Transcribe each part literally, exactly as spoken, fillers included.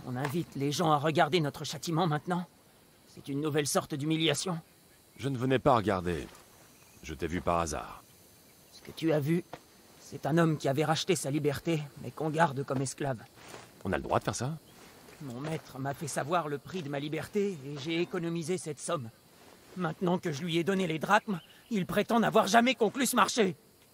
On invite les gens à regarder notre châtiment maintenant? C'est une nouvelle sorte d'humiliation? Je ne venais pas regarder. Je t'ai vu par hasard. Ce que tu as vu, c'est un homme qui avait racheté sa liberté, mais qu'on garde comme esclave. On a le droit de faire ça? Mon maître m'a fait savoir le prix de ma liberté et j'ai économisé cette somme. Maintenant que je lui ai donné les drachmes, il prétend n'avoir jamais conclu ce marché.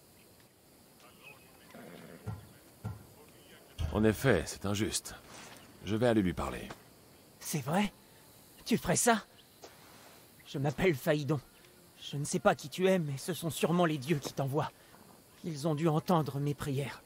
En effet, c'est injuste. Je vais aller lui parler. C'est vrai? Tu ferais ça? Je m'appelle Phaïdon. Je ne sais pas qui tu es, mais ce sont sûrement les dieux qui t'envoient. Ils ont dû entendre mes prières.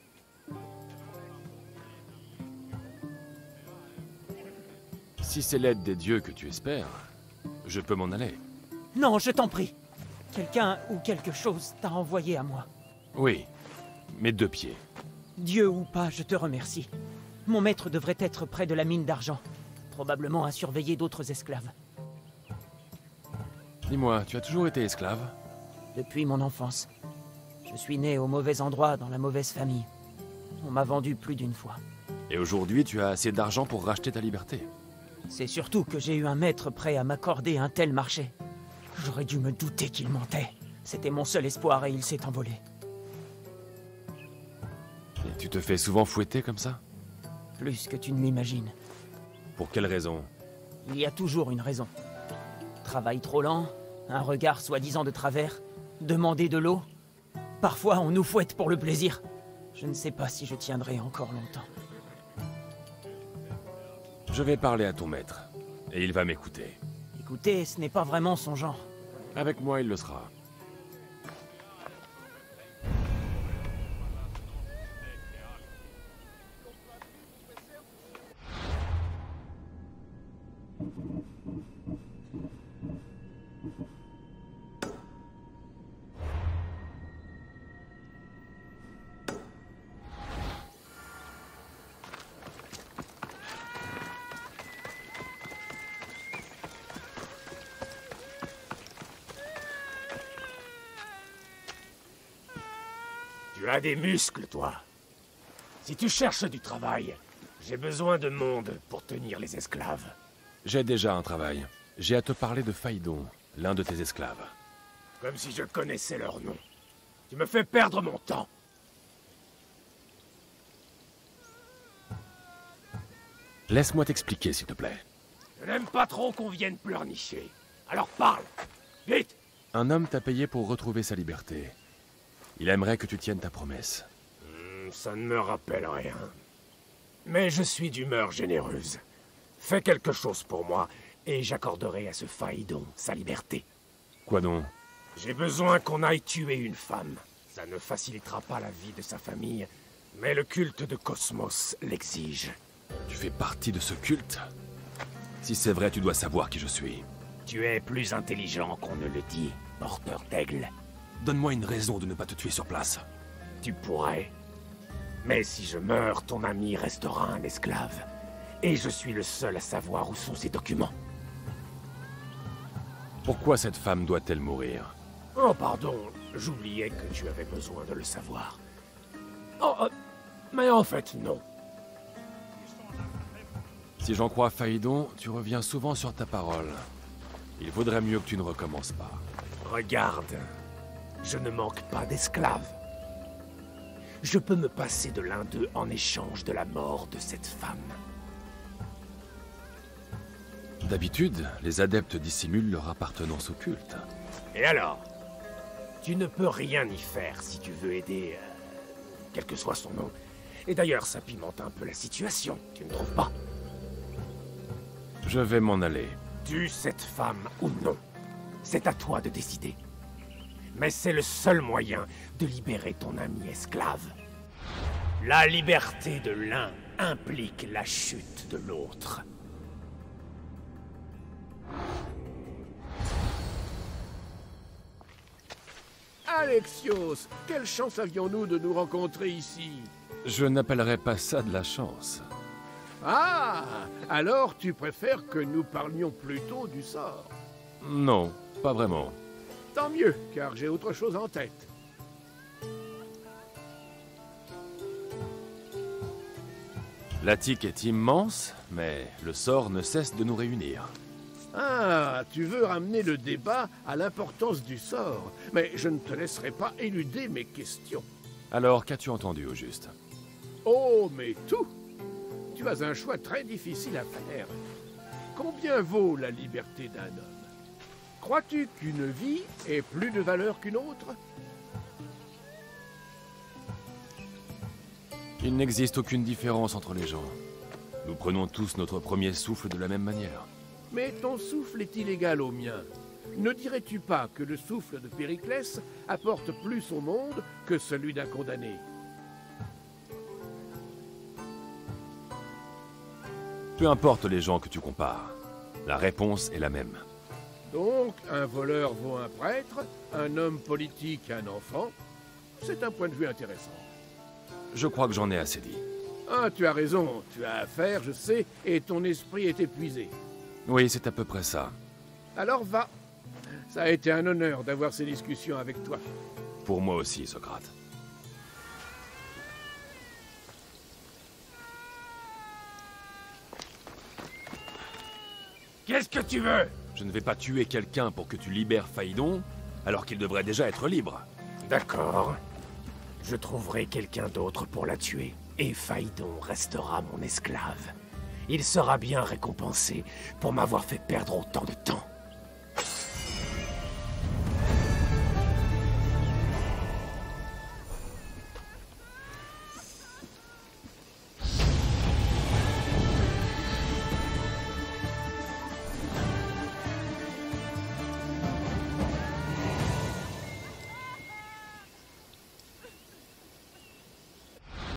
Si c'est l'aide des dieux que tu espères, je peux m'en aller. Non, je t'en prie. Quelqu'un ou quelque chose t'a envoyé à moi. Oui, mes deux pieds. Dieu ou pas, je te remercie. Mon maître devrait être près de la mine d'argent. Probablement à surveiller d'autres esclaves. Dis-moi, tu as toujours été esclave? Depuis mon enfance. Je suis né au mauvais endroit, dans la mauvaise famille. On m'a vendu plus d'une fois. Et aujourd'hui, tu as assez d'argent pour racheter ta liberté? C'est surtout que j'ai eu un maître prêt à m'accorder un tel marché. J'aurais dû me douter qu'il mentait. C'était mon seul espoir et il s'est envolé. Et tu te fais souvent fouetter comme ça? Plus que tu ne l'imagines. Pour quelle raison? Il y a toujours une raison. Travail trop lent, un regard soi-disant de travers, demander de l'eau. Parfois, on nous fouette pour le plaisir. Je ne sais pas si je tiendrai encore longtemps. Je vais parler à ton maître, et il va m'écouter. Écoutez, ce n'est pas vraiment son genre. Avec moi, il le sera. Tu as des muscles, toi. Si tu cherches du travail, j'ai besoin de monde pour tenir les esclaves. J'ai déjà un travail. J'ai à te parler de Phaïdon, l'un de tes esclaves. Comme si je connaissais leur nom. Tu me fais perdre mon temps. Laisse-moi t'expliquer, s'il te plaît. Je n'aime pas trop qu'on vienne pleurnicher. Alors parle. Vite. Un homme t'a payé pour retrouver sa liberté. Il aimerait que tu tiennes ta promesse. Hmm, ça ne me rappelle rien. Mais je suis d'humeur généreuse. Fais quelque chose pour moi, et j'accorderai à ce Phaïdon sa liberté. Quoi donc? J'ai besoin qu'on aille tuer une femme. Ça ne facilitera pas la vie de sa famille, mais le culte de Cosmos l'exige. Tu fais partie de ce culte? Si c'est vrai, tu dois savoir qui je suis. Tu es plus intelligent qu'on ne le dit, porteur d'aigle. Donne-moi une raison de ne pas te tuer sur place. Tu pourrais. Mais si je meurs, ton ami restera un esclave. Et je suis le seul à savoir où sont ses documents. Pourquoi cette femme doit-elle mourir? Oh, pardon, j'oubliais que tu avais besoin de le savoir. Oh, euh, mais en fait, non. Si j'en crois Phaïdon, tu reviens souvent sur ta parole. Il vaudrait mieux que tu ne recommences pas. Regarde, je ne manque pas d'esclaves. Je peux me passer de l'un d'eux en échange de la mort de cette femme. D'habitude, les adeptes dissimulent leur appartenance au culte. Et alors? Tu ne peux rien y faire si tu veux aider, euh, quel que soit son nom. Et d'ailleurs, ça pimente un peu la situation, tu ne trouves pas? Je vais m'en aller. Tue cette femme ou non. C'est à toi de décider. Mais c'est le seul moyen de libérer ton ami esclave. La liberté de l'un implique la chute de l'autre. Alexios, quelle chance avions-nous de nous rencontrer ici? Je n'appellerais pas ça de la chance. Ah, alors tu préfères que nous parlions plutôt du sort? Non, pas vraiment. Tant mieux, car j'ai autre chose en tête. L'attique est immense, mais le sort ne cesse de nous réunir. Ah, tu veux ramener le débat à l'importance du sort, mais je ne te laisserai pas éluder mes questions. Alors, qu'as-tu entendu au juste? Oh, mais tout! Tu as un choix très difficile à faire. Combien vaut la liberté d'un homme? Crois-tu qu'une vie ait plus de valeur qu'une autre? Il n'existe aucune différence entre les gens. Nous prenons tous notre premier souffle de la même manière. Mais ton souffle est illégal au mien. Ne dirais-tu pas que le souffle de Périclès apporte plus au monde que celui d'un condamné? Peu importe les gens que tu compares, la réponse est la même. Donc, un voleur vaut un prêtre, un homme politique un enfant. C'est un point de vue intéressant. Je crois que j'en ai assez dit. Ah, tu as raison, tu as affaire, je sais, et ton esprit est épuisé. Oui, c'est à peu près ça. Alors va. Ça a été un honneur d'avoir ces discussions avec toi. Pour moi aussi, Socrate. Qu'est-ce que tu veux? Je ne vais pas tuer quelqu'un pour que tu libères Phaïdon, alors qu'il devrait déjà être libre. D'accord. Je trouverai quelqu'un d'autre pour la tuer, et Phaïdon restera mon esclave. Il sera bien récompensé pour m'avoir fait perdre autant de temps.